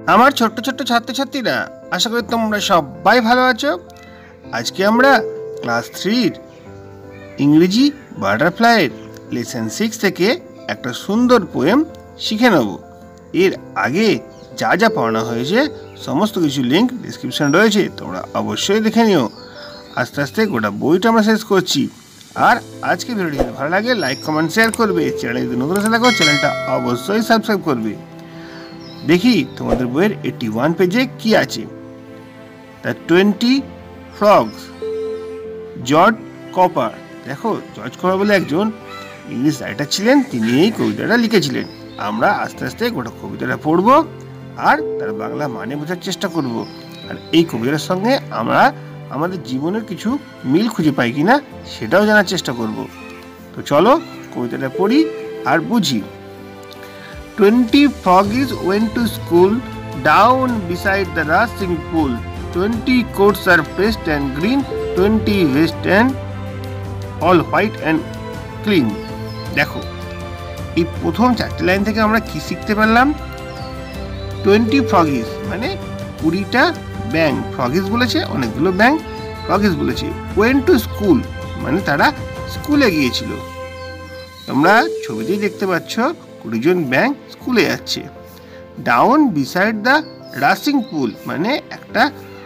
আমার ছোট্ট ছোট্ট ছাত্রছাত্রীরা, আশা করি তোমরা সবাই ভালো আছো। আজকে আমরা ক্লাস 3 ইংরেজি বাটারফ্লাইয়ের লেসন 6 থেকে একটা সুন্দর পোয়েম শিখে নেব। এর আগে যা যা পড়ানো হয়েছে সমস্ত কিছু লিঙ্ক ডিসক্রিপশন রয়েছে, তোমরা অবশ্যই দেখে নিও। আস্তে আস্তে গোটা বইটা আমরা শেষ করছি। আর আজকে ভিডিওটি যদি ভালো লাগে লাইক কমেন্ট শেয়ার করবে। চ্যানেলে যদি নতুন এসে থাকো চ্যানেলটা অবশ্যই সাবস্ক্রাইব করবে। দেখি তোমাদের বইয়ের 81 পেজে কি আছে। The 20 frogs, George Cooper. দেখো, জর্জ কপার বলে একজন ইংলিশ রাইটার ছিলেন, তিনি এই কবিতাটা লিখেছিলেন। আমরা আস্তে আস্তে গোটা কবিতাটা পড়ব আর তার বাংলা মানে বোঝার চেষ্টা করব। আর এই কবিতার সঙ্গে আমরা আমাদের জীবনের কিছু মিল খুঁজে পাই কিনা সেটাও জানার চেষ্টা করব। তো চলো কবিতাটা পড়ি আর বুঝি। 20 froggies went to school down beside the rushing pool. 20 coats are pressed and green, 20 vest and all white and clean. দেখো, এই প্রথম 4টি লাইন থেকে আমরা কি শিখতে পারলাম? 20 froggies মানে 20টা ব্যাঙ। ফ্রগিস বলেছে অনেকগুলো ব্যাঙ, ফ্রগিস বলেছে। went to school মানে তারা স্কুলে গিয়েছিল। তোমরা ছবিতেই দেখতে পাচ্ছ 20 জন ব্যাঙ স্কুলে যাচ্ছে। Down beside the rushing pool মানে একটা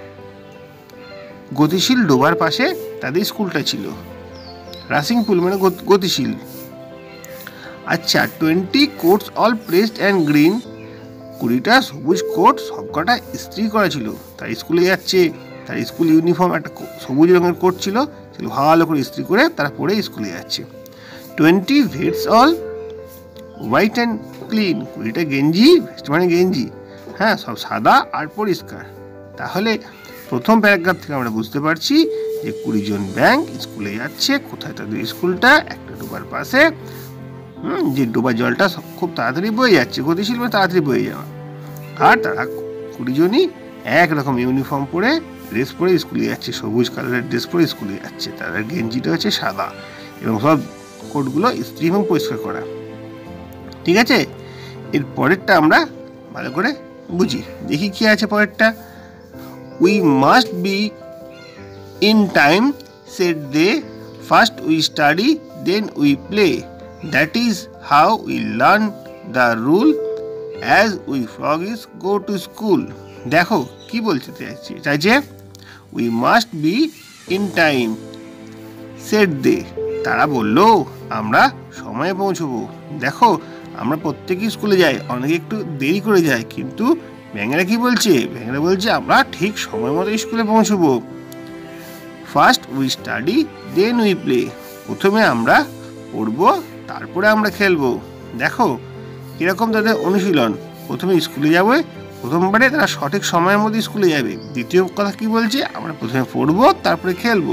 গতিশীল ডোবার পাশে তাদের স্কুলটা ছিল। রাশিং পুল মানে গতিশীল। আচ্ছা, 20 coats all pressed and green, 20টা সবুজ কোট সবকটা ইস্ত্রি করা ছিল। তার স্কুলে যাচ্ছে, তার স্কুল ইউনিফর্ম একটা সবুজ রঙের কোট ছিল, সেগুলো ভালো করে ইস্ত্রি করে তারা পরে স্কুলে যাচ্ছে। 20 vests all white and clean, 20টা গেঞ্জি, ভেস্ট মানে গেঞ্জি, হ্যাঁ, সব সাদা আর পরিষ্কার। তাহলে প্রথম প্যারাগ্রাফ থেকে আমরা বুঝতে পারছি যে 20 জন ব্যাঙ স্কুলে যাচ্ছে। কোথায় তাদের স্কুলটা? একটা ডোবার পাশে, যে ডোবার জলটা খুব তাড়াতাড়ি বয়ে যাচ্ছে, গতিশীল মানে তাড়াতাড়ি বয়ে যাওয়া। আর তারা 20 জনই একরকম ইউনিফর্ম পরে ড্রেস পরে স্কুলে যাচ্ছে, সবুজ কালারের ড্রেস পরে স্কুলে যাচ্ছে। তাদের গেঞ্জিটা হচ্ছে সাদা এবং সব কোটগুলো ইস্ত্রি এবং পরিষ্কার করা। ঠিক আছে, এর পরেরটা আমরা ভালো করে বুঝি। দেখি কি আছে পরেরটা। We must be in time said they, first we study then we play, that is how we learn the rule as we froggies go to school. দেখো কি বলতে চাইছে, we must be in time said they, তারা বলল আমরা সময়ে পৌঁছবো। দেখো, আমরা প্রত্যেকেই স্কুলে যাই, অনেকে একটু দেরি করে যায়, কিন্তু ব্যাঙেরা কি বলছে? ব্যাঙেরা বলছে আমরা ঠিক সময় মতো স্কুলে পৌঁছবো। First we study then we play, প্রথমে আমরা পড়বো তারপরে আমরা খেলবো। দেখো কিরকম তাদের অনুশীলন। প্রথমে স্কুলে যাবে, প্রথমবারে তারা সঠিক সময়ের মধ্যে স্কুলে যাবে। দ্বিতীয় কথা কি বলছে? আমরা প্রথমে পড়বো তারপরে খেলবো।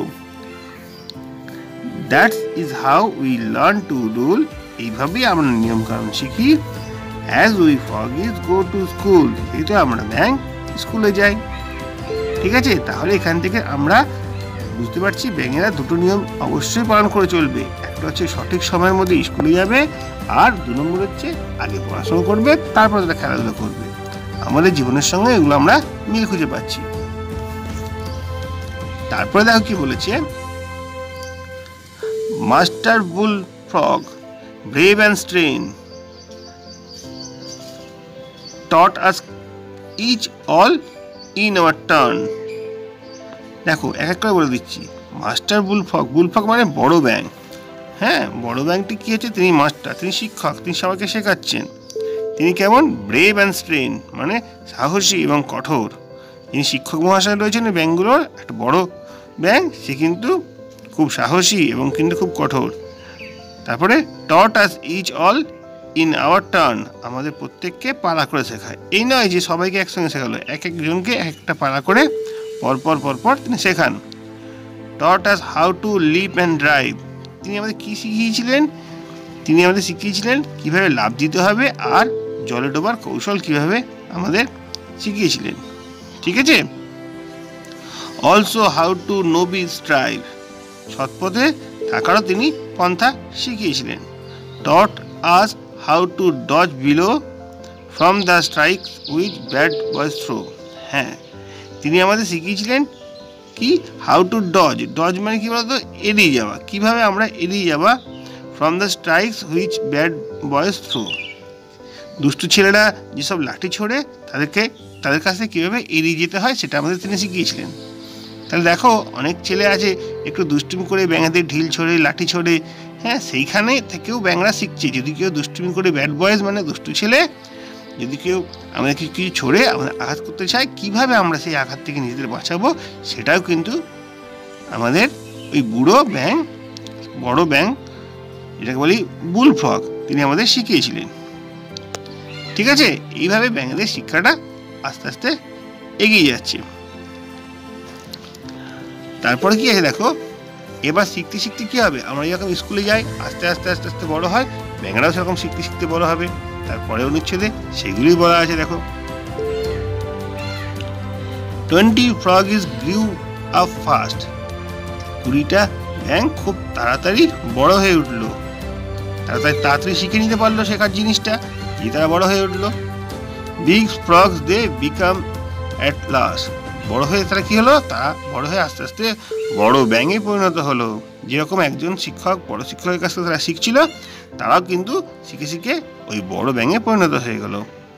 That is how we learn to rule, এইভাবেই আমরা নিয়ম কানুন শিখি। As we froggies go to school, এই তো আমরা ব্যাঙ স্কুলে যাই। ঠিক আছে, তাহলে এখান থেকে আমরা বুঝতে পারছি ব্যাঙেরা দুটো নিয়ম অবশ্যই পালন করে চলবে। একটা হচ্ছে সঠিক সময়ের মধ্যে স্কুলে যাবে, আর 2 নম্বর হচ্ছে আগে পড়াশোনা করবে তারপর তারা খেলাধুলা করবে। আমাদের জীবনের সঙ্গে এগুলো আমরা মিল খুঁজে পাচ্ছি। তারপরে দেখো কি বলেছে। Master bull frog, brave and strain, taught us each all in our turn. দেখো এক এক করে বলে দিচ্ছি। মাস্টার বুলফ্রগ, বুলফ্রগ মানে বড় ব্যাঙ। হ্যাঁ, বড় ব্যাঙটি কি হচ্ছে? তিনি মাস্টার, তিনি শিক্ষক, তিনি সবাইকে শেখাচ্ছেন। তিনি কেমন? ব্রেভ অ্যান্ড স্ট্রেন মানে সাহসী এবং কঠোর। যিনি শিক্ষক মহাশয় রয়েছেন এই ব্যাঙগুলোর, একটা বড় ব্যাঙ, সে কিন্তু খুব সাহসী এবং কিন্তু খুব কঠোর। তারপরে taught us each all in our turn, আমাদের প্রত্যেককে পালা করে শেখায়। এই নয় যে সবাইকে একসঙ্গে শেখালো, এক একজনকে একটা পালা করে পরপর তিনি শেখান। Taught us how to live and drive, তিনি আমাদের কী শিখিয়েছিলেন? তিনি আমাদের শিখিয়েছিলেন কীভাবে লাফ দিতে হবে আর জলে ডোবার কৌশল কীভাবে আমাদের শিখিয়েছিলেন। ঠিক আছে, also how to nobly strive, সৎপথে থাকারও তিনি পন্থা শিখিয়েছিলেন। Taught us how to dodge blows from the strike which bad boys throw. হ্যাঁ, তিনি আমাদের শিখিয়েছিলেন কি, হাউ টু ডজ। ডজ মানে কি বলতো, এড়িয়ে যাওয়া, কিভাবে আমরা এড়িয়ে যাওয়া। From the strikes which bad boys throw, দুষ্টু ছেলেরা যেসব লাঠি ছোড়ে তাদের কাছে কীভাবে এড়িয়ে যেতে হয় সেটা আমাদের তিনি শিখিয়েছিলেন। তাহলে দেখো, অনেক ছেলে আছে একটু দুষ্টুমি করে ব্যাঙাদের ঢিল ছোড়ে, লাঠি ছোড়ে। হ্যাঁ, সেইখানে থেকেও ব্যাঙরা শিখছে। যদি কেউ দুষ্টুমি করে, ব্যাড বয়েজ মানে দুষ্টু ছেলে, যদি কেউ আমাদের কিছু ছোড়ে আমাদের আঘাত করতে চায়, কীভাবে আমরা সেই আঘাত থেকে নিজেদের বাঁচাবো সেটাও কিন্তু আমাদের ওই বুড়ো ব্যাঙ, বড় ব্যাঙ, যেটাকে বলি বুল ফ্রগ, তিনি আমাদের শিখিয়েছিলেন। ঠিক আছে, এইভাবে ব্যাঙেদের শিক্ষাটা আস্তে আস্তে এগিয়ে যাচ্ছে। তারপরে কি আছে দেখো, এবার শিখতে শিখতে কি হবে, আমরা যখন স্কুলে যাই আস্তে আস্তে আস্তে আস্তে বড় হয়, ব্যাঙেরাও সেরকম শিখতে শিখতে বড় হবে। তারপরে অনুচ্ছেদে সেগুলোই বলা আছে। দেখো, 20 frogs grew up fast, 20টা ব্যাঙ খুব তাড়াতাড়ি বড় হয়ে উঠলো। তাড়াতাড়ি শিখে নিতে পারলো শেখার জিনিসটা, যে তারা বড় হয়ে উঠলো। Big frogs they became at last, বড় হয়ে তারা কি হলো, তারা বড় হয়ে আস্তে আস্তে বড় ব্যাঙে পরিণত হলো। যেরকম একজন শিক্ষক বড় শিক্ষকের কাছ থেকে তারা শিখছিল, তারাও কিন্তু শিখে শিখে ওই বড় ব্যাঙে পরিণত হয়ে গেল।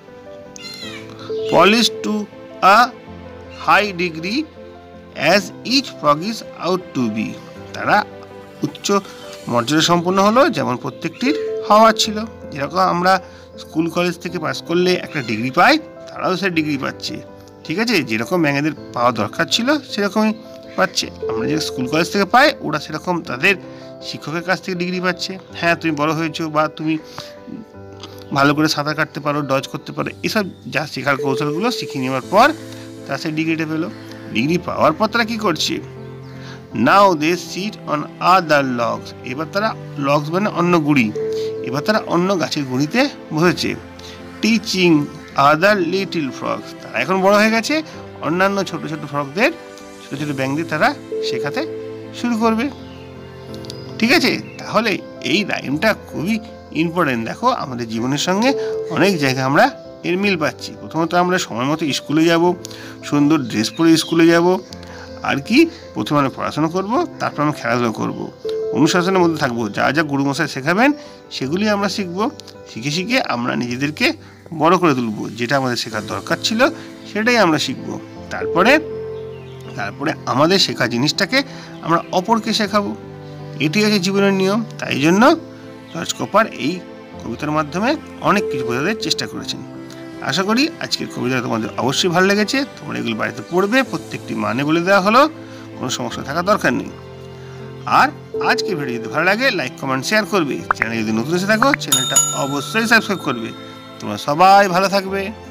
Polish to a high degree as each frog is out to be, তারা উচ্চ মর্যাদা সম্পন্ন হলো যেমন প্রত্যেকটির হওয়া ছিল। যেরকম আমরা স্কুল কলেজ থেকে পাস করলে একটা ডিগ্রি পাই, তারাও সে ডিগ্রি পাচ্ছে। ঠিক আছে, যেরকম ব্যাঙেদের পাওয়া দরকার ছিল সেরকমই পাচ্ছে। আমরা যে স্কুল কলেজ থেকে পাই, ওরা সেরকম তাদের শিক্ষকের কাছ থেকে ডিগ্রি পাচ্ছে। হ্যাঁ, তুমি বড় হয়েছো বা তুমি ভালো করে সাঁতার কাটতে পারো, ডজ করতে পারো, এসব যা শেখার কৌশলগুলো শিখিয়ে নেওয়ার পর তারা সেই ডিগ্রিটা পেলো। ডিগ্রি পাওয়ার পর তারা কী করছে, now they sit on other logs, এবার তারা লগস মানে অন্য গুঁড়ি, এবার তারা অন্য গাছের গুঁড়িতে বসেছে। টিচিং আদার লিটল ফ্রগস, তারা এখন বড় হয়ে গেছে, অন্যান্য ছোট ছোট ফ্রগদের, ছোট ছোট ব্যাঙদের তারা শেখাতে শুরু করবে। ঠিক আছে, তাহলে এই রাইমটা খুবই ইম্পর্টেন্ট। দেখো, আমাদের জীবনের সঙ্গে অনেক জায়গায় আমরা এর মিল পাচ্ছি। প্রথমত আমরা সময় মতো স্কুলে যাব, সুন্দর ড্রেস পরে স্কুলে যাব, আর কি প্রথমে আমরা পড়াশোনা করব, তারপর আমরা খেলাধুলা করব, অনুশাসনের মধ্যে থাকবো, যা যা গুরুমশাই শেখাবেন সেগুলি আমরা শিখব। শিখে শিখে আমরা নিজেদেরকে বড় করে তুলব, যেটা আমাদের শেখার দরকার ছিল সেটাই আমরা শিখব। তারপরে আমাদের শেখা জিনিসটাকে আমরা অপরকে শেখাবো। এটি হচ্ছে জীবনের নিয়ম। তাই জন্য জর্জ কপার এই কবিতার মাধ্যমে অনেক কিছু বোঝাতে চেষ্টা করেছেন। আশা করি আজকের কবিতা তোমাদের অবশ্যই ভালো লেগেছে। তোমরা এগুলো বাড়িতে পড়বে, প্রত্যেকটি মানে বলে দেওয়া হলো, কোনো সমস্যা থাকার দরকার নেই। আর আজকে ভিডিও যদি ভালো লাগে লাইক কমেন্ট শেয়ার করবে। চ্যানেলে যদি নতুন এসে থাকো চ্যানেলটা অবশ্যই সাবস্ক্রাইব করবে। তোমরা সবাই ভালো থাকবে।